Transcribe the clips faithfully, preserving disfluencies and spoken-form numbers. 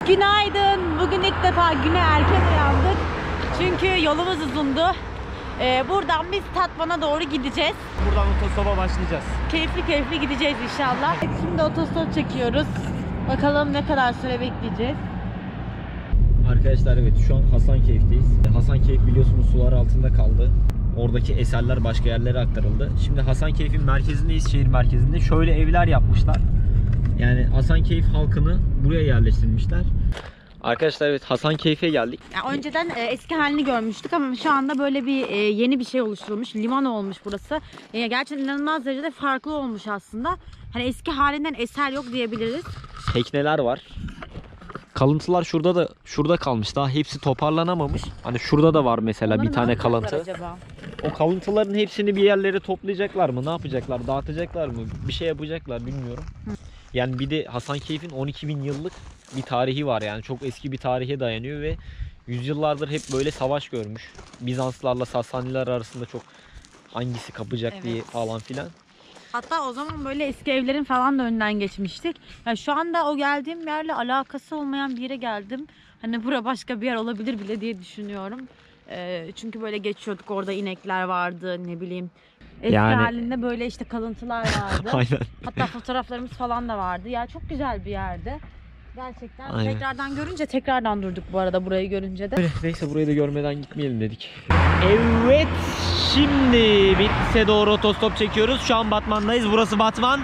Günaydın. Bugün ilk defa güne erken uyandık. Çünkü yolumuz uzundu. Ee, buradan biz Tatvan'a doğru gideceğiz. Buradan otostopa başlayacağız. Keyifli keyifli gideceğiz inşallah. Şimdi otostop çekiyoruz. Bakalım ne kadar süre bekleyeceğiz. Arkadaşlar evet şu an Hasankeyf'teyiz. Hasankeyf biliyorsunuz sular altında kaldı. Oradaki eserler başka yerlere aktarıldı. Şimdi Hasankeyf'in merkezindeyiz, şehir merkezinde. Şöyle evler yapmışlar. Yani Hasankeyf halkını buraya yerleştirmişler. Arkadaşlar evet Hasankeyf'e geldik. Yani önceden e, eski halini görmüştük ama şu anda böyle bir e, yeni bir şey oluşturulmuş. Liman olmuş burası. E, gerçekten inanılmaz derecede farklı olmuş aslında. Hani eski halinden eser yok diyebiliriz. Tekneler var. Kalıntılar şurada da şurada kalmış. Daha hepsi toparlanamamış. Hani şurada da var mesela Onları bir tane ne kalıntı. acaba? O kalıntıların hepsini bir yerlere toplayacaklar mı? Ne yapacaklar? Dağıtacaklar mı? Bir şey yapacaklar bilmiyorum. Hı. Yani bir de Hasankeyf'in on iki bin yıllık bir tarihi var yani. Çok eski bir tarihe dayanıyor ve yüzyıllardır hep böyle savaş görmüş. Bizanslarla Sasaniler arasında çok hangisi kapacak Evet. diye falan filan. Hatta o zaman böyle eski evlerin falan da önünden geçmiştik. Yani şu anda o geldiğim yerle alakası olmayan bir yere geldim. Hani bura başka bir yer olabilir bile diye düşünüyorum. Ee, çünkü böyle geçiyorduk, orada inekler vardı, ne bileyim. Eski Yani- halinde böyle işte kalıntılar vardı. Aynen. Hatta fotoğraflarımız falan da vardı. Ya çok güzel bir yerdi. Gerçekten Aynen. tekrardan görünce tekrardan durduk bu arada, burayı görünce de. Öyle, neyse burayı da görmeden gitmeyelim dedik. Evet, şimdi Bitlis'e doğru otostop çekiyoruz. Şu an Batman'dayız. Burası Batman.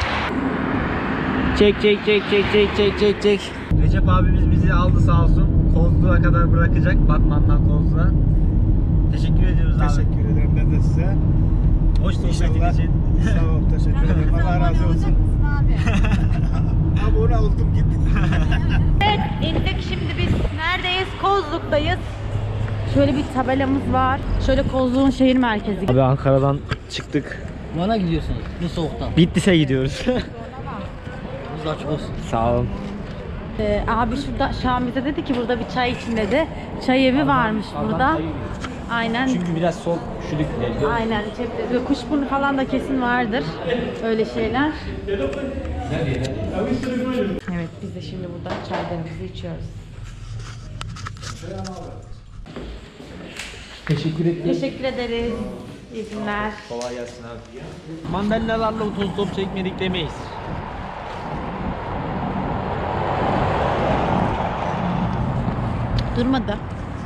Çek çek çek çek çek çek çek çek. Recep abimiz bizi aldı sağ olsun. Kozluğa kadar bırakacak. Batman'dan Kozluğa. Teşekkür ediyoruz abi. Teşekkür ederim ben de size. Hoş sohbet İnşallah. için. Sağ ol, teşekkür ederim. Allah razı olsun. Abone oldum git. Evet, indik şimdi biz. Neredeyiz? Kozluk'tayız. Şöyle bir tabelamız var. Şöyle Kozluk'un şehir merkezi. Abi Ankara'dan çıktık. Bana gidiyorsunuz bu soğukta. Bitlis'e gidiyoruz. Biz açık olsun. Sağ olun. Ee, abi şurada Şahan bize dedi ki burada bir çay için dedi. Çay evi varmış burada. Aynen. Çünkü biraz sol üşüdük diye. Aynen. içeride böyle kuşburnu falan da kesin vardır. Öyle şeyler. Evet, biz de şimdi burada çaylarımızı içiyoruz. Teşekkür ederim. Teşekkür ederiz. İyi günler. Kolay gelsin abi. Mandalinalarla otostop çekmedik demeyiz. Durmadı.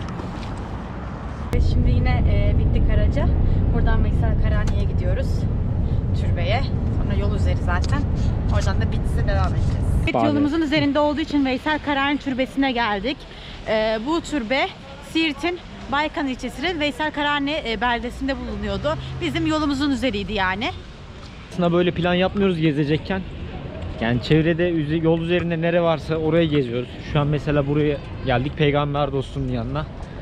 Ve şimdi yine e, bindik araca. Buradan Veysel Karani'ye gidiyoruz. Türbeye. Sonra yol üzeri zaten. Oradan da Bitlis'e devam edeceğiz. Evet, Bağlı. yolumuzun üzerinde olduğu için Veysel Karani Türbesi'ne geldik. E, bu türbe Siirt'in Baykan ilçesinin Veysel Karani e, beldesinde bulunuyordu. Bizim yolumuzun üzeriydi yani. Aslında böyle plan yapmıyoruz gezecekken. Yani çevrede yol üzerinde nere varsa oraya geziyoruz. Şu an mesela buraya geldik Peygamber dostunun yanına.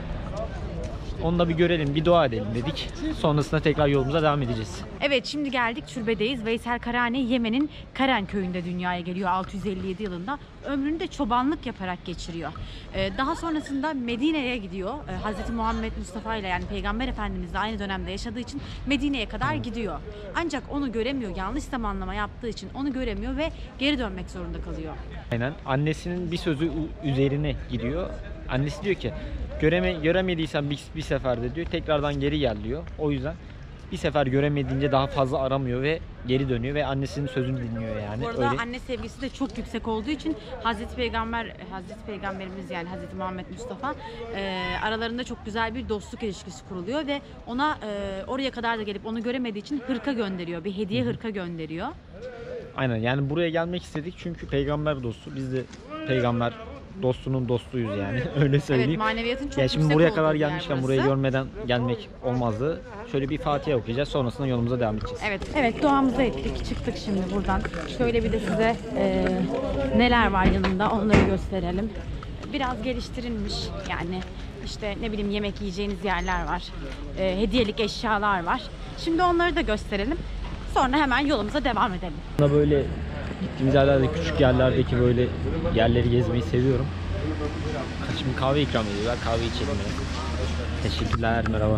Onu da bir görelim, bir dua edelim dedik. Sonrasında tekrar yolumuza devam edeceğiz. Evet, şimdi geldik türbedeyiz. Veysel Karani Yemen'in Karen köyünde dünyaya geliyor altı yüz elli yedi yılında. Ömrünü de çobanlık yaparak geçiriyor. Ee, daha sonrasında Medine'ye gidiyor. Ee, Hazreti Muhammed Mustafa ile, yani Peygamber Efendimizle aynı dönemde yaşadığı için Medine'ye kadar gidiyor. Ancak onu göremiyor. Yanlış zamanlama yaptığı için onu göremiyor ve geri dönmek zorunda kalıyor. Aynen. Annesinin bir sözü üzerine gidiyor. Annesi diyor ki Göreme, göremediysen bir, bir seferde diyor tekrardan geri gel diyor. O yüzden bir sefer göremediğince daha fazla aramıyor ve geri dönüyor ve annesinin sözünü dinliyor yani. Bu arada Öyle. anne sevgisi de çok yüksek olduğu için Hazreti Peygamber, Hazreti Peygamberimiz yani Hazreti Muhammed Mustafa e, aralarında çok güzel bir dostluk ilişkisi kuruluyor ve ona e, oraya kadar da gelip onu göremediği için hırka gönderiyor. Bir hediye hırka gönderiyor. Aynen, yani buraya gelmek istedik çünkü peygamber dostu. Biz de peygamber dostunun dostuyuz yani. Öyle söyleyeyim. Evet, maneviyatın çok Ya yüksek şimdi buraya olduğu kadar bir yer gelmişken burası. burayı görmeden gelmek olmazdı. Şöyle bir Fatiha okuyacağız. Sonrasında yolumuza devam edeceğiz. Evet, evet duamızı ettik. Çıktık şimdi buradan. Şöyle bir de size e, neler var yanında onları gösterelim. Biraz geliştirilmiş yani, işte ne bileyim yemek yiyeceğiniz yerler var. E, hediyelik eşyalar var. Şimdi onları da gösterelim. Sonra hemen yolumuza devam edelim. Buna böyle gittiğimiz yerlerde, küçük yerlerdeki böyle yerleri gezmeyi seviyorum. Şimdi kahve ikram ediyorlar. Kahve içelim yani. Teşekkürler, merhaba.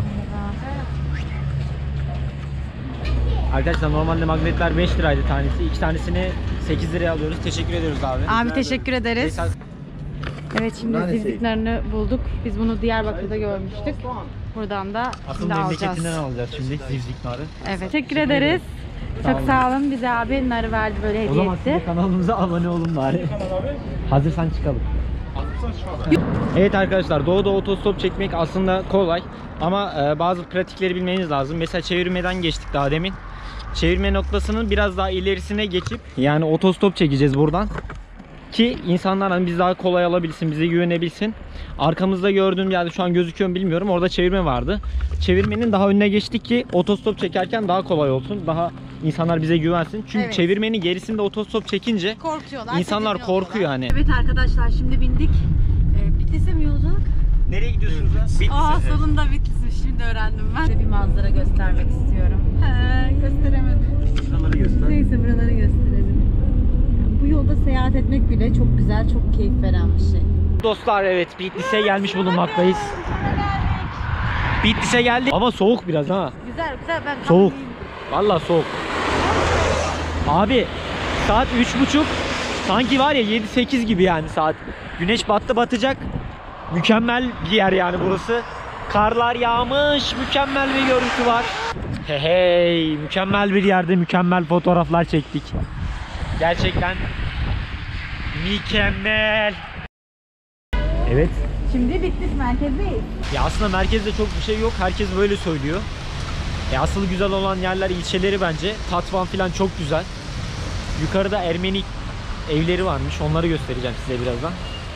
Arkadaşlar normalde magnetler beş liraydı tanesi. İki tanesini sekiz liraya alıyoruz. Teşekkür ediyoruz abi. Abi teşekkür ederiz. Veysel Evet, şimdi zivziklerini bulduk. Biz bunu Diyarbakır'da görmüştük. Buradan da Asıl şimdi alacağız. memleketinden alacağız şimdi zivzik narı. Evet, teşekkür ederiz. Sağ Çok olun. sağ olun. Bize abi narı verdi, böyle O hediye zaman siz de etti. kanalımıza abone olun bari. Hazırsan çıkalım. Evet arkadaşlar, doğuda otostop çekmek aslında kolay ama e, bazı pratikleri bilmeniz lazım. Mesela çevirmeden geçtik daha demin. Çevirme noktasının biraz daha ilerisine geçip yani otostop çekeceğiz buradan ki insanlar hani biz daha kolay alabilsin, bize güvenebilsin. Arkamızda gördüğüm yerde şu an gözüküyor mu bilmiyorum, orada çevirme vardı. Çevirmenin daha önüne geçtik ki otostop çekerken daha kolay olsun, daha insanlar bize güvensin. Çünkü Evet. çevirmenin gerisinde otostop çekince Korkuyorlar. İnsanlar tedirgin korkuyor oluyorlar. hani. Evet arkadaşlar, şimdi bindik. Ee, Bitlis'e mi yolculuk? Nereye gidiyorsunuz lan? Bitlis'e. Aa, sonunda Bitlis'miş, şimdi öğrendim ben. Size bir manzara göstermek istiyorum. He, gösteremedim. Şuraları göster. Neyse, buraları gösterelim. Bu yolda seyahat etmek bile çok güzel, çok keyif veren bir şey. Dostlar, evet, Bitlis'e gelmiş bulunmaktayız. Bitlis'e geldik ama soğuk biraz ha. Güzel güzel, ben Soğuk. haklıyım. Vallahi soğuk. Abi saat üç buçuk, sanki var ya yedi sekiz gibi yani saat. Güneş battı batacak. Mükemmel bir yer yani burası. Karlar yağmış, mükemmel bir görüntü var. Hey hey, mükemmel bir yerde mükemmel fotoğraflar çektik. Gerçekten mükemmel. Evet. Şimdi Bitlis merkezdeyiz. Ya aslında merkezde çok bir şey yok. Herkes böyle söylüyor. E asıl güzel olan yerler ilçeleri bence. Tatvan falan çok güzel. Yukarıda Ermeni evleri varmış. Onları göstereceğim size birazdan.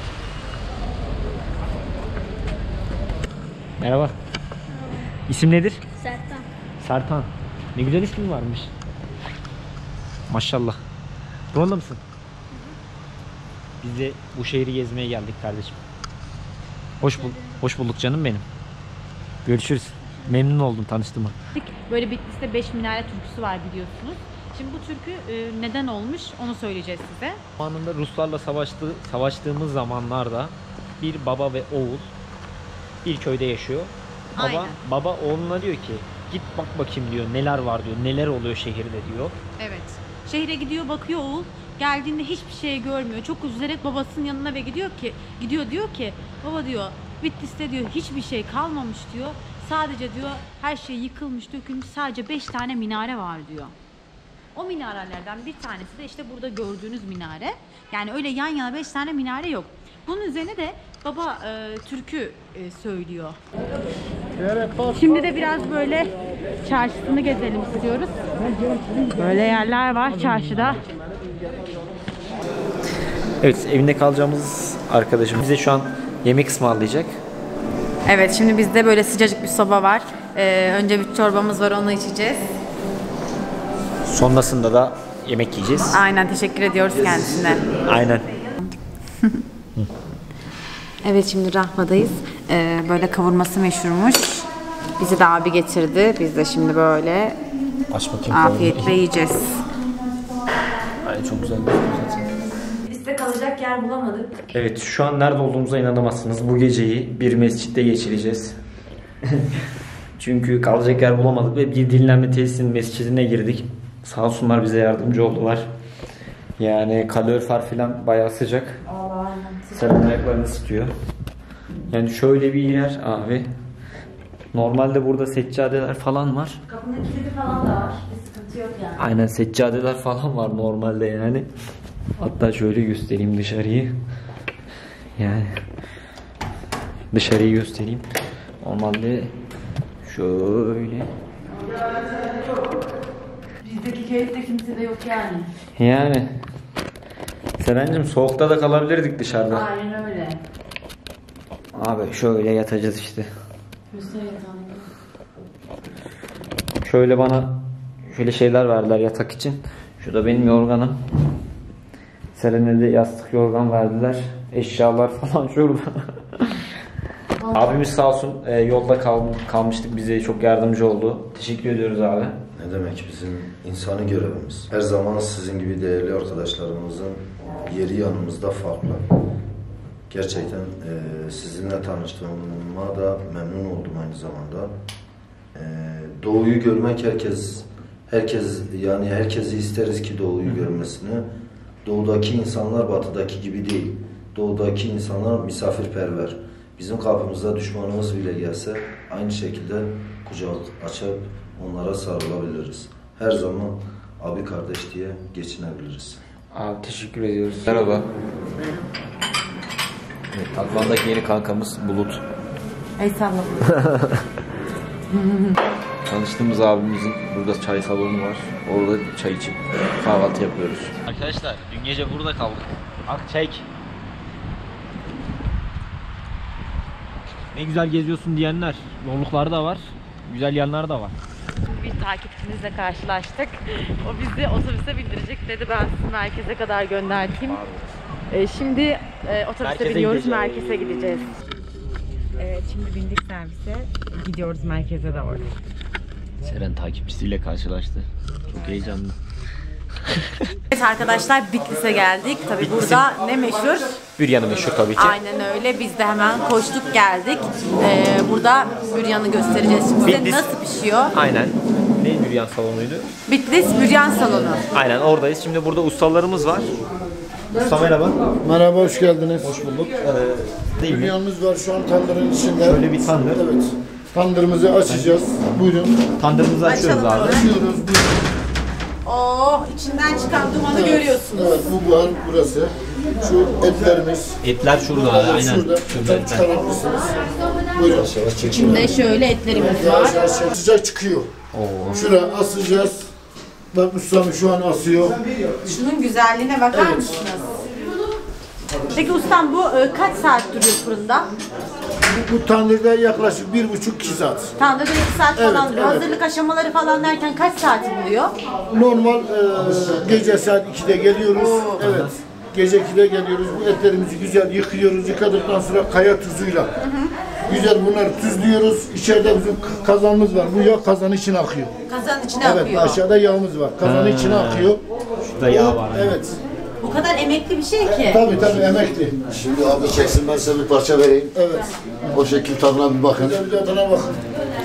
Merhaba. İsim nedir? Sertan. Sertan. Ne güzel ismin varmış. Maşallah. Buralı mısın? Biz de bu şehri gezmeye geldik kardeşim. Hoş, bul hoş bulduk canım benim. Görüşürüz. Memnun oldum tanıştığıma. Böyle Bitlis'te beş minare türküsü var biliyorsunuz. Şimdi bu türkü e, neden olmuş onu söyleyeceğiz size. Zamanında Ruslarla savaştı, savaştığımız zamanlarda bir baba ve oğul bir köyde yaşıyor. Baba, Aynen. baba oğluna diyor ki git bak bakayım diyor, neler var diyor, neler oluyor şehirde diyor. Evet. Şehre gidiyor, bakıyor oğul. Geldiğinde hiçbir şey görmüyor. Çok üzülerek babasının yanına ve gidiyor ki gidiyor diyor ki baba diyor, Bitlis'te diyor hiçbir şey kalmamış diyor. Sadece diyor her şey yıkılmış, dökülmüş. Sadece beş tane minare var diyor. O minarelerden bir tanesi de işte burada gördüğünüz minare. Yani öyle yan yana beş tane minare yok. Bunun üzerine de baba e, türkü e, söylüyor. Şimdi de biraz böyle çarşısını gezelim istiyoruz. Böyle yerler var çarşıda. Evet, evinde kalacağımız arkadaşım bize şu an yemek ısmarlayacak. Evet, şimdi bizde böyle sıcacık bir soba var. Ee, önce bir çorbamız var, onu içeceğiz. Sonrasında da yemek yiyeceğiz. Aynen, teşekkür ediyoruz kendisine. Aynen. Evet, şimdi Rahma'dayız. Ee, böyle kavurması meşhurmuş. Bizi de abi getirdi. Biz de şimdi böyle Aç bakayım. afiyetle yiyeceğiz. Ay, çok güzel gözüküyor zaten. Biz de kalacak yer bulamadık. Evet, şu an nerede olduğumuza inanamazsınız. Bu geceyi bir mescitte geçireceğiz. Çünkü kalacak yer bulamadık ve bir dinlenme tesisinin mescidine girdik. Sağ olsunlar bize yardımcı oldular. Yani kalorifer falan bayağı sıcak. Senin ayaklarını sıkıyor. Yani şöyle bir yer abi. Normalde burada seccadeler falan var. Kapının kilidi falan da var. Bir sıkıntı yok yani. Aynen, seccadeler falan var normalde yani. Hatta şöyle göstereyim dışarıyı. Yani dışarıyı göstereyim. Normalde şöyle. Bizdeki keyifte kimse de yok yani. Yani Serencim, soğukta da kalabilirdik dışarıda. Aynen öyle. Abi şöyle yatacağız işte. Göster yatağını. Şöyle bana şöyle şeyler verdiler yatak için. Şu da benim yorganım. Seren'e de yastık yorgan verdiler. Eşyalar falan şurada. Abimiz sağ olsun e, yolda kal kalmıştık, bize çok yardımcı oldu. Teşekkür ediyoruz abi. Ne demek, bizim insani görevimiz. Her zaman sizin gibi değerli arkadaşlarımızın yeri yanımızda farklı. Gerçekten e, sizinle tanıştığıma da memnun oldum aynı zamanda. E, doğuyu görmek herkes, herkes yani herkesi isteriz ki doğuyu görmesini. Doğudaki insanlar batıdaki gibi değil. Doğudaki insanlar misafirperver. Bizim kapımızda düşmanımız bile gelse aynı şekilde kucak açıp onlara sarılabiliriz. Her zaman abi kardeş diye geçinebiliriz. Abi teşekkür ediyoruz. Merhaba. Evet, Tatvan'daki yeni kankamız Bulut. Ey salla. Tanıştığımız abimizin burada çay salonu var. Orada çay içip kahvaltı yapıyoruz. Arkadaşlar dün gece burada kaldık. Akçek. Ne güzel geziyorsun diyenler. Zorlukları da var. Güzel yanları da var. Bir takipçimizle karşılaştık. O bizi otobüse bindirecek dedi. Ben sizi merkeze kadar gönderdim. Ee, şimdi e, otobüse Merkeze biniyoruz, gideceğiz. merkeze gideceğiz. Evet, şimdi bindik servise. Gidiyoruz merkeze doğru. Seren takipçisiyle karşılaştı. Çok heyecanlı. Evet arkadaşlar, Bitlis'e geldik. Tabii burada ne meşhur? Büryanı meşhur tabii ki. Aynen öyle. Biz de hemen koştuk geldik. Ee, burada büryanı göstereceğiz. Şimdi size Bitlis- nasıl pişiyor? Aynen. Ne büryan salonuydu? Bitlis Büryan Salonu. Aynen oradayız. Şimdi burada ustalarımız var. Usta merhaba. Merhaba, hoş geldiniz. Hoş bulduk. Ee, değil mi? Bünyamız var şu an tandırın içinde. Şöyle bir tandır. Evet. Tandırımızı açacağız. Buyurun. Tandırımızı açıyoruz Açalım. abi. Açıyoruz. Buyurun. Oh, içinden çıkan dumanı görüyorsunuz. Evet, bu buhar burası. Şu etlerimiz. Etler şurada. Aynen. Şurada. Şurada etler. Çıkarabilirsiniz. Buyurun. İçinde şöyle etlerimiz var. Yavaş yavaş sıcak çıkıyor. Şuraya asacağız. Bak ustam şu an asıyor. Şunun güzelliğine bakar Evet. mısınız? Peki ustam, bu e, kaç saat duruyor fırında? Bu, bu tandırda yaklaşık bir buçuk iki saat. Tandırda iki saat Evet, falan duruyor. evet. Hazırlık aşamaları falan derken kaç saati buluyor? Normal e, gece saat ikide geliyoruz. Evet. Gece ikide geliyoruz. Bu etlerimizi güzel yıkıyoruz. Yıkadıktan sonra kaya tuzuyla. Güzel bunları tuzluyoruz. İçeride bizim kazanımız var. Bu yağ kazanın içine akıyor. Kazanın içine Evet, akıyor. aşağıda yağımız var. Kazanın içine akıyor. Şurada yağ var. Evet. Bu kadar emekli bir şey ki. Tabii tabii emekli. Şimdi abi çeksin, ben size bir parça vereyim. Evet. O şekil tadına bir bakın. Bir de tadına bakın.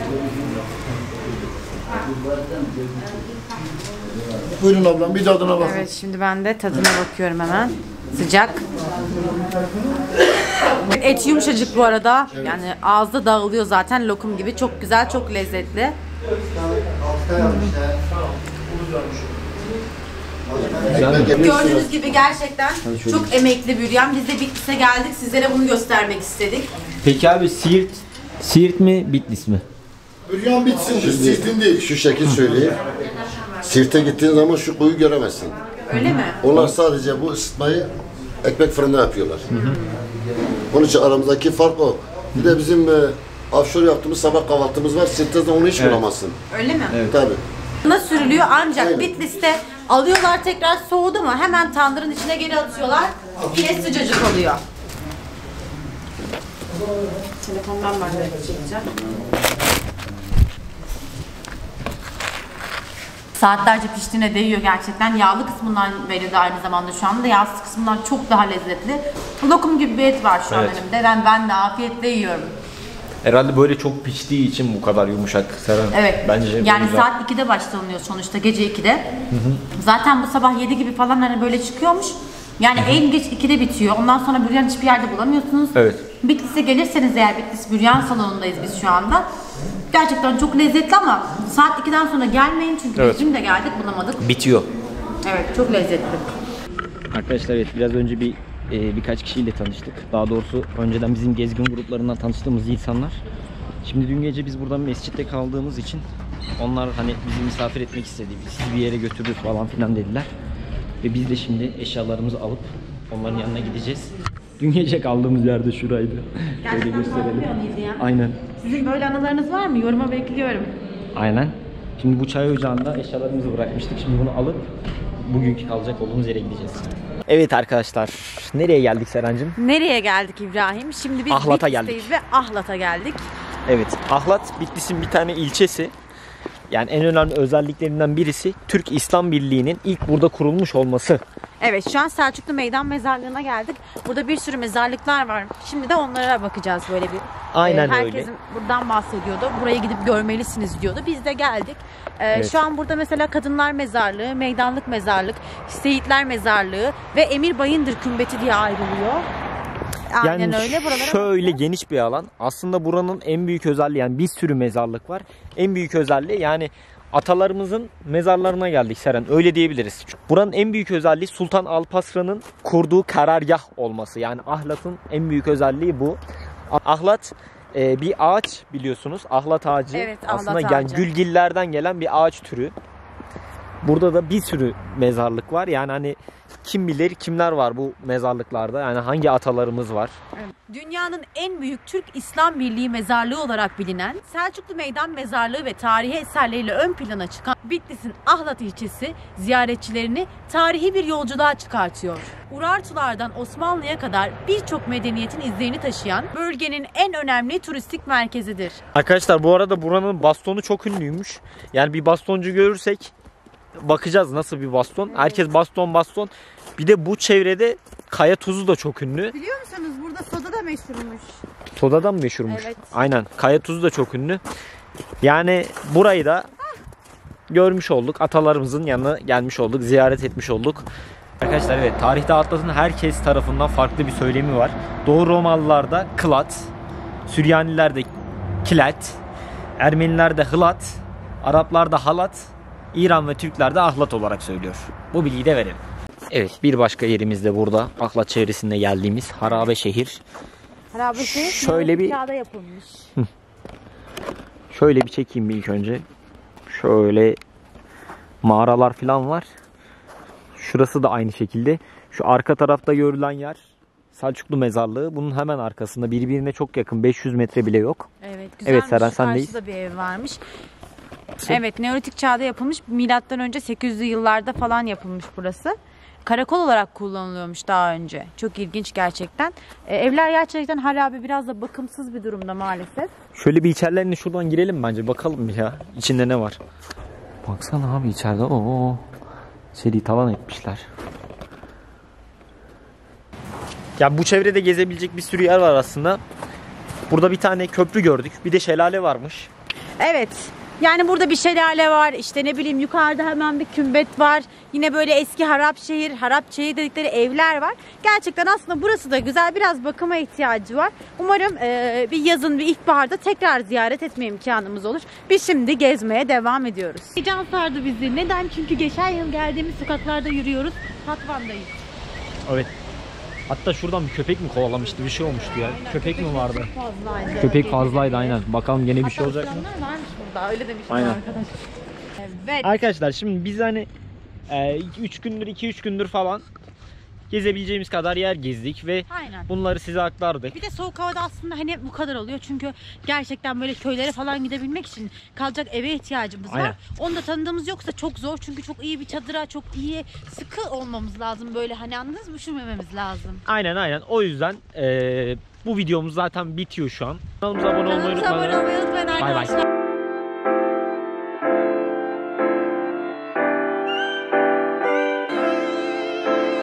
Buyurun ablam bir tadına bakın. Evet, şimdi ben de tadına bakıyorum hemen. Sıcak. Et yumuşacık bu arada. Yani ağızda dağılıyor zaten, lokum gibi. Çok güzel, çok lezzetli. Gördüğünüz gibi gerçekten çok emekli büryan. Biz de Bitlis'e geldik. Sizlere bunu göstermek istedik. Peki abi Siirt, Siirt mi Bitlis mi? Büryan bitsin, sizin değil. Şu şekil söyleyeyim. Sirt'e gittiğin zaman şu kuyu göremezsin. Öyle mi? Onlar sadece bu ısıtmayı ekmek fırında yapıyorlar. Onun için aramızdaki fark o. Bir de bizim e, offshore yaptığımız sabah kahvaltımız var. Sirt'te de onu hiç bulamazsın. Öyle mi? Tabii. Nasıl sürülüyor ancak Aynen. Bitlis'te alıyorlar, tekrar soğudu mu hemen tandırın içine geri atıyorlar. Yine sıcacık oluyor. Telefondan ben de çekeceğim. Saatlerce piştiğine değiyor gerçekten. Yağlı kısmından beri de aynı zamanda şu anda yağsız kısmından çok daha lezzetli. Lokum gibi bir et var şu an Evet. önümde. Ben, ben de afiyetle yiyorum. Herhalde böyle çok piştiği için bu kadar yumuşak Seren. Evet. Bence yani güzel. saat ikide başlanıyor sonuçta, gece ikide. Zaten bu sabah yedi gibi falan hani böyle çıkıyormuş. Yani en geç ikide bitiyor. Ondan sonra büryan hiçbir yerde bulamıyorsunuz. Evet. Bitlis'e gelirseniz eğer, Bitlis Büryan Salonu'ndayız biz şu anda. Gerçekten çok lezzetli ama saat ikiden sonra gelmeyin çünkü Evet. biz dün de geldik, bulamadık. Bitiyor. Evet, çok lezzetli. Arkadaşlar evet, biraz önce bir e, birkaç kişiyle tanıştık. Daha doğrusu önceden bizim gezgin gruplarından tanıştığımız insanlar. Şimdi dün gece biz buradan mescitte kaldığımız için onlar hani bizi misafir etmek istedi. Sizi bir yere götürürüz falan filan dediler. Ve biz de şimdi eşyalarımızı alıp onların yanına gideceğiz. Dün gece kaldığımız yerde şuraydı. Böyle Gerçekten gösterelim. bulabiliyor muyuz ya? Aynen. Sizin böyle anılarınız var mı? Yoruma bekliyorum. Aynen. Şimdi bu çay ocağında eşyalarımızı bırakmıştık. Şimdi bunu alıp bugünkü kalacak olduğumuz yere gideceğiz. Evet arkadaşlar, nereye geldik Serencim? Nereye geldik İbrahim? Şimdi biz Ahlat'a Bitlis'teyiz ve Ahlat'a geldik. Evet, Ahlat Bitlis'in bir tane ilçesi. Yani en önemli özelliklerinden birisi Türk İslam Birliği'nin ilk burada kurulmuş olması. Evet, şu an Selçuklu Meydan Mezarlığı'na geldik. Burada bir sürü mezarlıklar var. Şimdi de onlara bakacağız böyle bir. Aynen Ee, öyle. Herkesin buradan bahsediyordu. Buraya gidip görmelisiniz diyordu. Biz de geldik. Ee, Evet. Şu an burada mesela Kadınlar Mezarlığı, Meydanlık Mezarlık, Seyitler Mezarlığı ve Emir Bayındır Kümbeti diye ayrılıyor. Aynen Yani öyle. Buralara şöyle bakacağız. geniş bir alan. Aslında buranın en büyük özelliği, yani bir sürü mezarlık var. En büyük özelliği yani atalarımızın mezarlarına geldik Seren. Öyle diyebiliriz. Buranın en büyük özelliği Sultan Alparslan'ın kurduğu karargah olması. Yani Ahlat'ın en büyük özelliği bu. Ahlat e, bir ağaç biliyorsunuz. Ahlat ağacı. Evet, ahlat aslında yani ağacı. gülgillerden gelen bir ağaç türü. Burada da bir sürü mezarlık var. Yani hani kim bilir kimler var bu mezarlıklarda. Yani hangi atalarımız var. Dünyanın en büyük Türk İslam Birliği mezarlığı olarak bilinen Selçuklu Meydan Mezarlığı ve tarihi eserleriyle ön plana çıkan Bitlis'in Ahlat ilçesi ziyaretçilerini tarihi bir yolculuğa çıkartıyor. Urartulardan Osmanlı'ya kadar birçok medeniyetin izlerini taşıyan bölgenin en önemli turistik merkezidir. Arkadaşlar bu arada buranın bastonu çok ünlüymüş. Yani bir bastoncu görürsek bakacağız nasıl bir baston. Evet. Herkes baston baston. Bir de bu çevrede kaya tuzu da çok ünlü. Biliyor musunuz burada soda da meşhurmuş. Sodadan mı meşhurmuş? Evet. Aynen. Kaya tuzu da çok ünlü. Yani burayı da görmüş olduk. Atalarımızın yanına gelmiş olduk. Ziyaret etmiş olduk. Arkadaşlar evet, tarihte Ahlat'ın herkes tarafından farklı bir söylemi var. Doğu Romalılarda Kılat, Süryanilerde Kilat, Ermenilerde Hılat, Araplarda Halat, İran ve Türkler de Ahlat olarak söylüyor. Bu bilgiyi de verelim. Evet, bir başka yerimiz de burada. Ahlat çevresinde geldiğimiz harabe şehir. Harabe şehir Şöyle bir- kağıda yapılmış. Şöyle bir çekeyim bir ilk önce. Şöyle mağaralar falan var. Şurası da aynı şekilde. Şu arka tarafta görülen yer Selçuklu Mezarlığı. Bunun hemen arkasında, birbirine çok yakın, beş yüz metre bile yok. Evet, güzelmiş. Evet Seren, sendeyiz. Karşıda bir ev varmış. Evet, Neolitik çağda yapılmış. Milattan önce sekiz yüzlü yıllarda falan yapılmış burası. Karakol olarak kullanılıyormuş daha önce. Çok ilginç gerçekten. Ee, evler gerçekten harabe, biraz da bakımsız bir durumda maalesef. Şöyle bir içerilerine şuradan girelim bence. Bakalım bir ya. İçinde ne var? Baksana abi içeride. Oo. Seri tavan etmişler. Ya bu çevrede gezebilecek bir sürü yer var aslında. Burada bir tane köprü gördük. Bir de şelale varmış. Evet. Yani burada bir şelale var. İşte ne bileyim, yukarıda hemen bir kümbet var. Yine böyle eski harap şehir, harap şehir dedikleri evler var. Gerçekten aslında burası da güzel. Biraz bakıma ihtiyacı var. Umarım e, bir yazın, bir ilkbaharda tekrar ziyaret etme imkanımız olur. Biz şimdi gezmeye devam ediyoruz. Heyecan sardı bizi. Neden? Çünkü geçen yıl geldiğimiz sokaklarda yürüyoruz. Hatvan'dayız. Evet. Hatta şuradan bir köpek mi kovalamıştı? Bir şey olmuştu ya. Köpek mi vardı? Fazlaydı. Köpek fazlaydı aynen. Bakalım gene bir şey Hatta olacak mı? ısıranlar varmış burada. Öyle demiştim Aynen. arkadaş. Evet. Arkadaşlar şimdi biz hani üç gündür iki üç gündür falan gezebileceğimiz kadar yer gezdik ve Aynen. bunları size aktardık. Bir de soğuk havada aslında hani bu kadar oluyor. Çünkü gerçekten böyle köylere falan gidebilmek için kalacak eve ihtiyacımız var. Aynen. Onu da tanıdığımız yoksa çok zor. Çünkü çok iyi bir çadıra, çok iyi sıkı olmamız lazım. Böyle hani anladınız mı? Üşümememiz lazım. Aynen aynen. O yüzden eee, bu videomuz zaten bitiyor şu an. Kanalımıza abone olmayı Kanalımıza abone unutmayın. olmayı unutmayın Bay bay. arkadaşlar.